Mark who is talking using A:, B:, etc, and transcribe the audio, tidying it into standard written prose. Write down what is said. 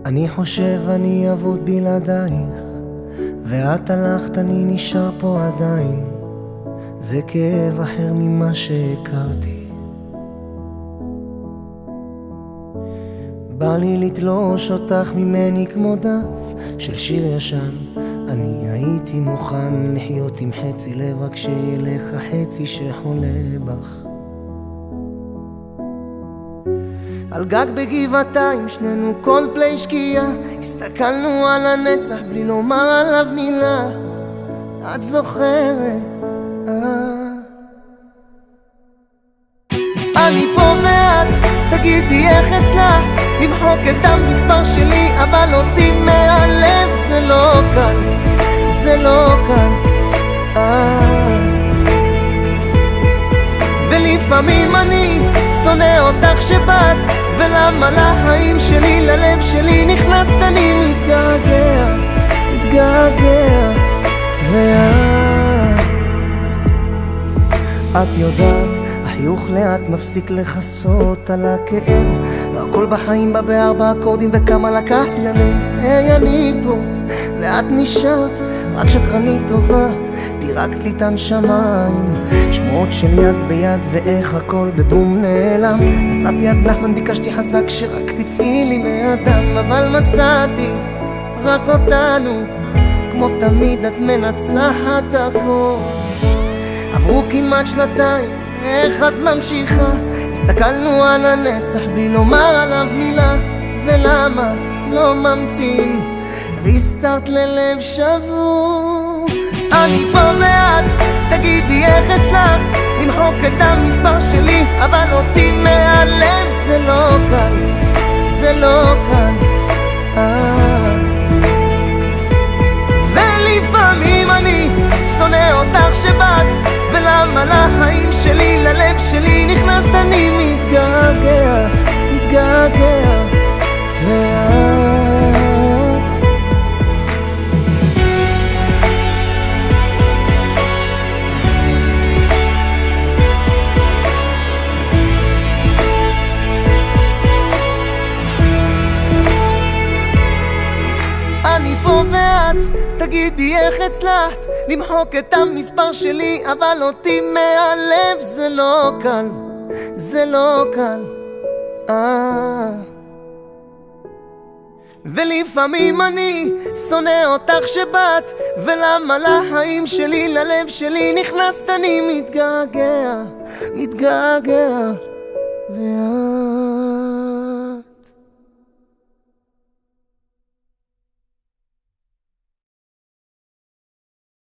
A: אני חושב אני אבוד בלעדייך, ואת הלכת אני נשאר פה עדיין. זה כאב אחר ממה שהכרתי. בא לי לתלוש אותך ממני כמו דף של שיר ישן. אני הייתי מוכן לחיות עם חצי לב, רק שילך החצי שחולה בך. על גג בגבעתיים שנינו כל פלי שקיעה, הסתכלנו על הנצח בלי לומר עליו מילה. את זוכרת? אני פה ואת, תגידי איך הצלחת למחוק את המספר שלי, אבל אותי מהלב זה לא קל, זה לא קל. ולפעמים אני שונא אותך שבאת, ולמה לחיים שלי, ללב שלי נכנסת אני מתגעגע, מתגעגע. ואת יודעת, החיוך לאט מפסיק לחסות על הכאב. הכל בחיים בא בארבע אקורדים וכמה לקחתי ללב. היי אני פה ואת נשארת רק שקרנית טובה, פירקת לי את הנשמה עם שמועות של יד ביד, ואיך הכל בבום נעלם. נסעתי עד נחמן, ביקשתי חזק שרק תצאי לי מהדם, אבל מצאתי רק אותנו. כמו תמיד את מנצחת הכל. עברו כמעט שנתיים, איך את ממשיכה? הסתכלנו על הנצח בלי לומר עליו מילה. ולמה לא ממציאים ריסטארט ללב שבור? אני פה ואת, תגידי איך הצלחת למחוק את המספר שלי, אבל אותי מהלב זה לא קל, זה לא קל. ולפעמים אני שונא אותך שבאת, ולמה לחיים שלי, ללב שלי נכנסת אני מתגעגע, מתגעגע. אני פה ואת, תגידי איך הצלחת למחוק את המספר שלי, אבל אותי מהלב זה לא קל, זה לא קל. ולפעמים אני שונא אותך שבאת, ולמה לחיים שלי, ללב שלי נכנסת אני מתגעגע, מתגעגע.